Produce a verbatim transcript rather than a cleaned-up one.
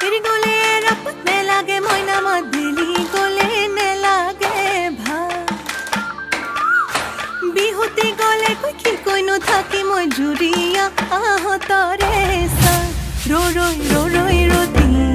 এৰি গলে ৰাপত নেলাগে মইনা মদিলি গলে নেলাগে ভাল বিহুতি গলে কৈ কি কৈনো থাকি মই জুৰিয়া আহতৰে চা ৰ ৰৈ ৰ ৰৈ ৰতি